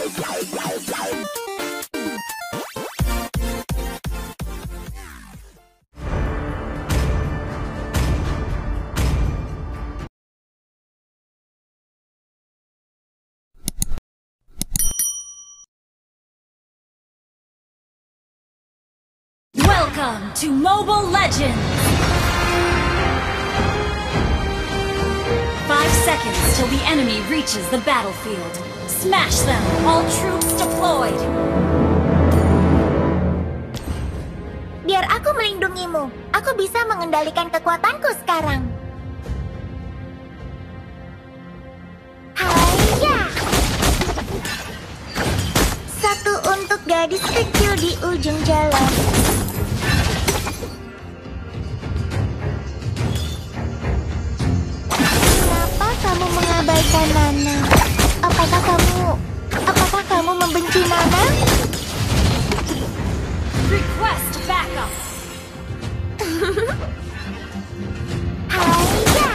Welcome to Mobile Legends! 5 seconds till the enemy reaches the battlefield. Smash them! All troops deployed! Biar aku melindungimu. Aku bisa mengendalikan kekuatanku sekarang. Haya! Satu untuk gadis kecil di ujung jalan. Kenapa kamu mengabaikan Nana? Apakah kamu membenci Nana? Request backup! Haya!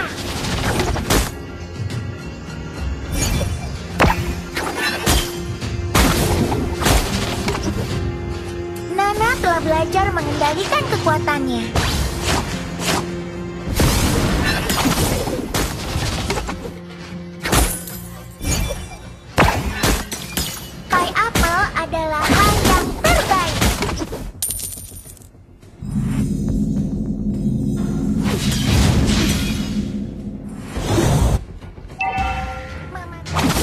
Nana telah belajar mengendalikan kekuatannya. Pie apple adalah hal yang terbaik. Mama.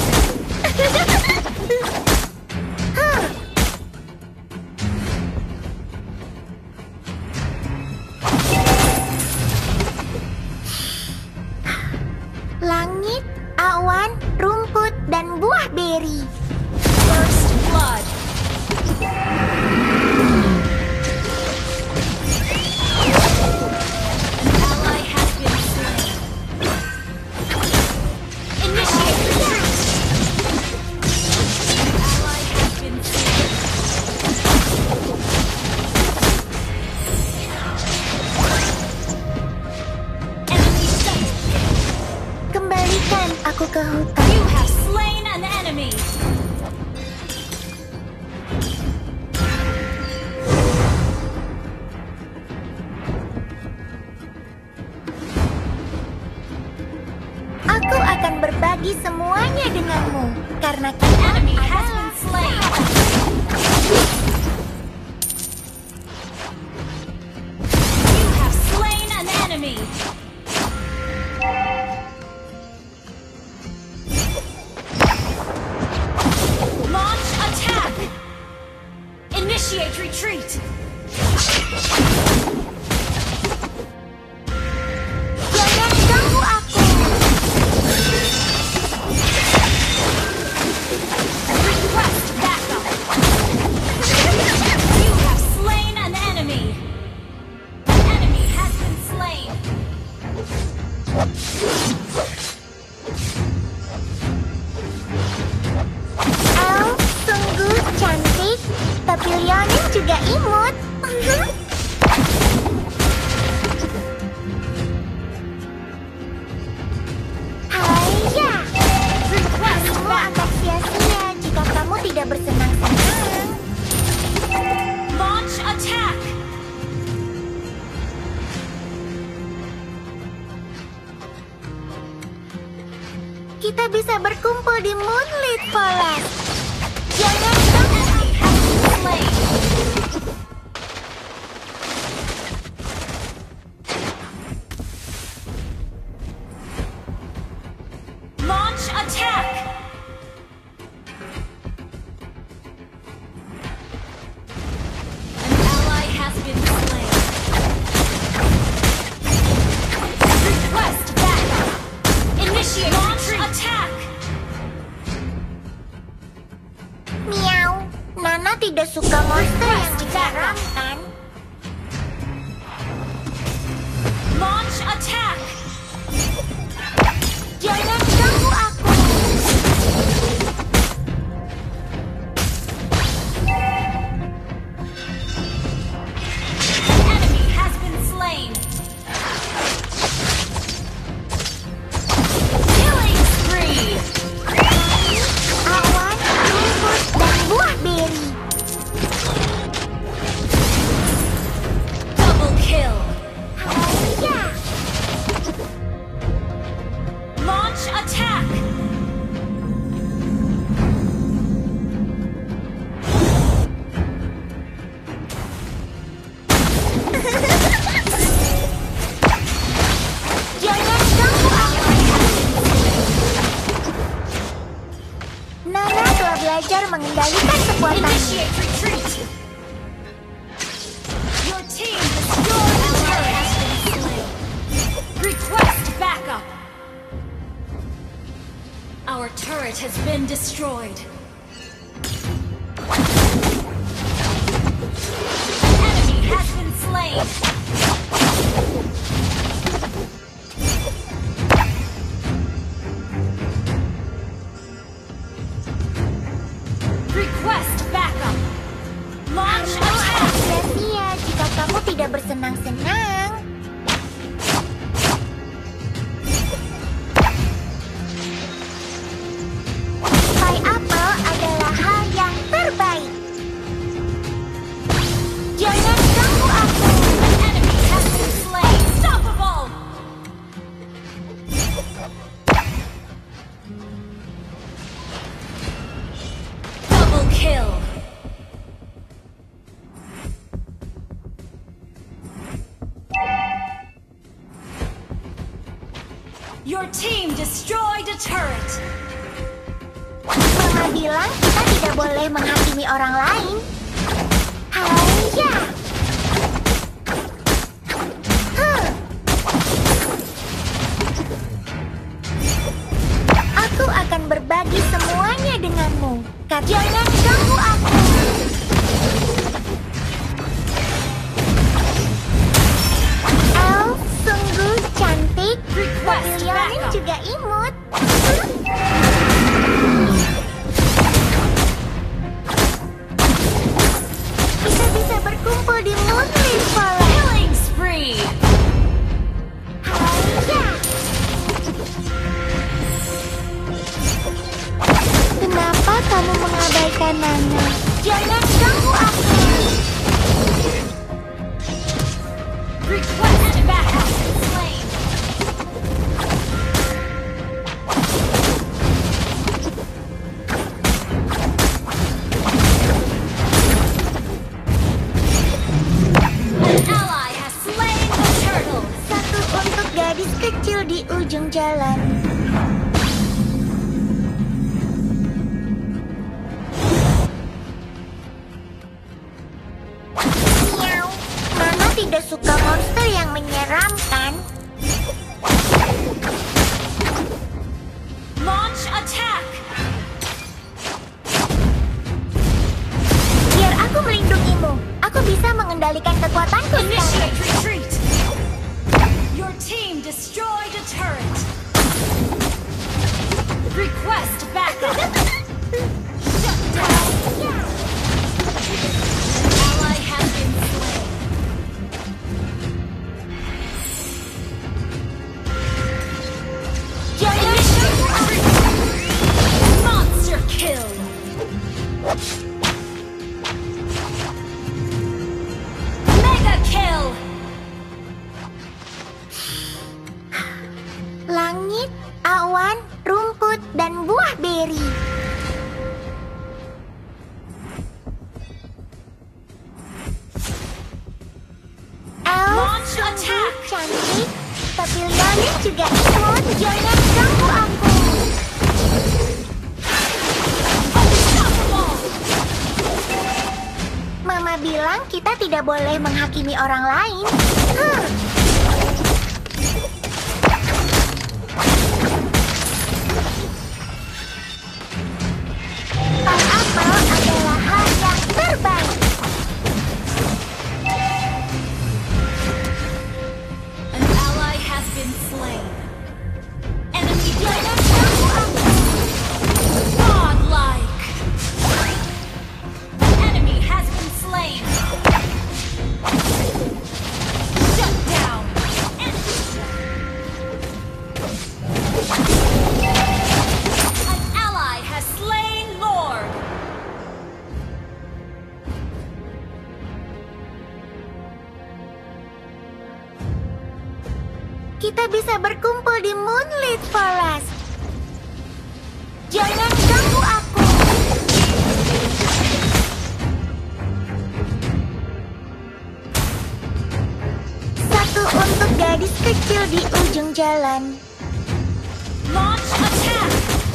Langit, awan, rumput, dan buah beri. First blood! Ally has been slain. Initiate retreat! Ally has been slain. Enemy double. Kembalikan aku ke hutan. You have slain an enemy! Aku akan berbagi semuanya denganmu. Karena An kita enemy has adalah been slain! You have slain an enemy! Launch attack! Initiate retreat! Jangan ganggu aku. Request backup! You have slain an enemy! An enemy has been slain! Oh, sungguh cantik. Tapi Lionel juga imut. Haya! Request Semua akan backup! sia-sia jika kamu tidak bersenang-senang. Launch attack! Kita bisa berkumpul di Moonlit Palace. Jangan Enemy has been slain! Launch attack! An ally has been slain. Request backup! Initiate launch attack! Miau. Nana tidak suka monster yang menyeramkan. Launch attack! Jangan ganggu aku. An enemy has been slain. Killing spree! Awan, rumput, Launch attack! Jangan ganggu aku. Nana telah belajar mengendalikan kekuatannya. Initiate retreat! Your team destroyed the turret! Request backup! Our turret has been destroyed. An enemy has been slain. Request backup. Launch attack. Sia-sia jika kamu tidak bersenang-senang. Pai apel adalah hal yang terbaik. Jangan ganggu aku. An enemy has been slain. Unstoppable. Double kill. Your team destroyed a turret. Mama bilang kita tidak boleh menghakimi orang lain. Haiya. Aku akan berbagi semuanya denganmu. Jangan ganggu aku. Elf sungguh cantik. Request Lionel backup. juga imut. Kita bisa berkumpul di Moonlit Forest. Killing spree. Haiya. Kenapa kamu mengabaikan Nana? Jangan ganggu aku. Request backup. Slain. An ally has slain the turtle. Satu untuk gadis kecil di ujung jalan. Miau. Nana tidak suka monster yang menyeramkan. Launch attack. Biar aku melindungimu. Aku bisa mengendalikan kekuatanku sekarang. Initiate retreat. Your team destroyed a turret. Request backup. Shut down. An ally has been slain. Jangan Initiate retreat. Monster kill. Mega kill. langit, awan, rumput, dan buah beri. Elf Launch attack. cantik, tapi Lionel juga imut. Jangan ganggu aku. Unstoppable. Mama bilang kita tidak boleh menghakimi orang lain. Pai apel adalah hal yang terbaik. An ally has been slain. Enemy Jangan dead. ganggu aku. Godlike. An enemy has been slain. Shut down. An ally has slain Lord. Kita bisa berkumpul di Moonlit Forest. jalan. Launch attack!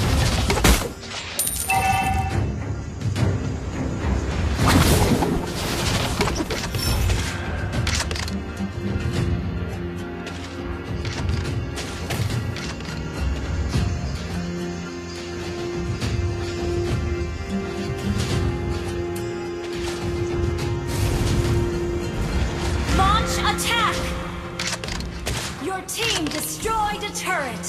Launch attack! Your team destroyed a turret.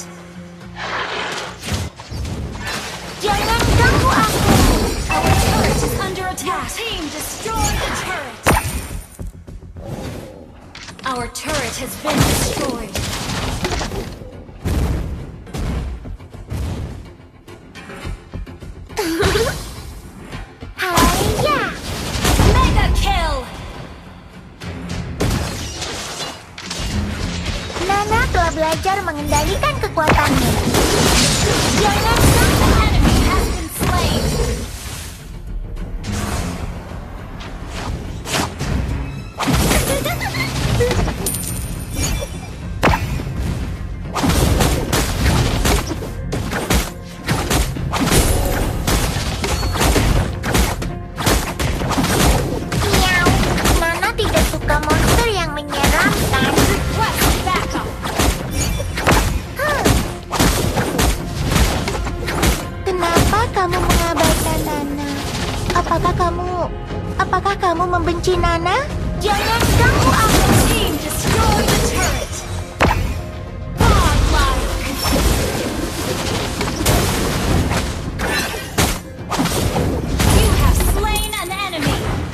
Jangan ganggu aku. Our turret is under attack. Your team destroyed the turret. Our turret has been destroyed. Haya! Mega kill! Nana telah belajar mengendalikan kekuatannya. Jangan The enemy has been slain. Miau. Nana tidak suka monster yang menyeramkan. Request backup. Kenapa kamu mengabaikan Nana? Apakah kamu membenci Nana? Jangan ganggu aku. Our team destroyed the turret. Godlike. You have slain an enemy.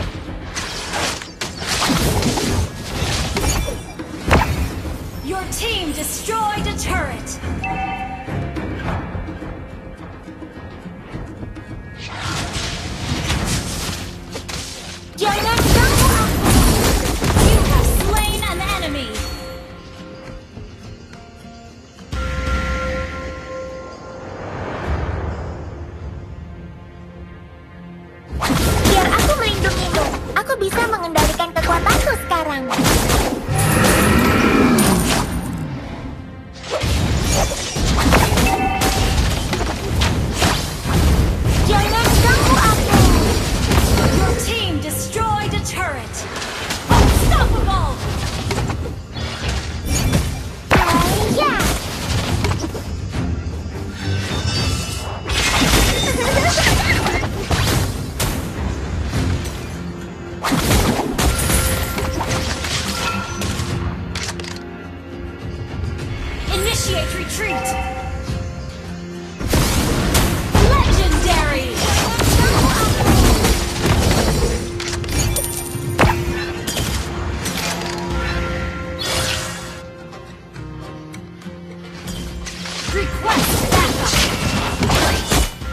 Your team destroyed a turret. Jangan ganggu aku. You have slain an enemy. Biar aku melindungimu. Aku bisa mengendalikan kekuatanku sekarang. Jangan ganggu aku. Your team destroyed a turret. Unstoppable. Haya! Initiate retreat. Legendary. Request backup.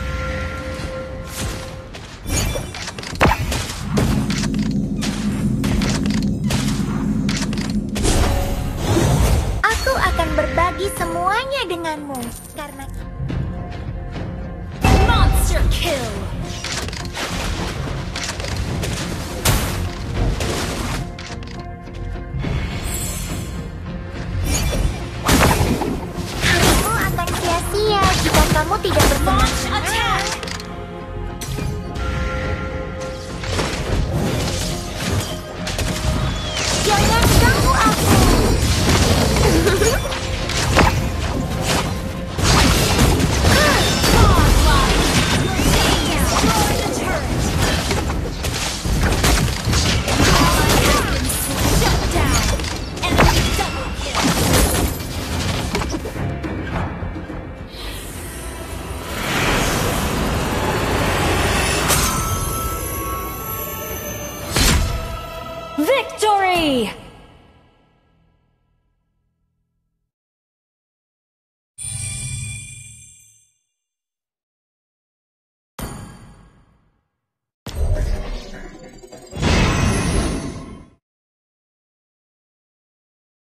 Aku akan berbagi semuanya denganmu. Karena Monster kill. harimu akan sia-sia jika kamu tidak bersenang. Launch attack. Jangan ganggu aku. Godlike. Your team destroyed a turret. Ally has been shut down. Enemy double kill. Victory!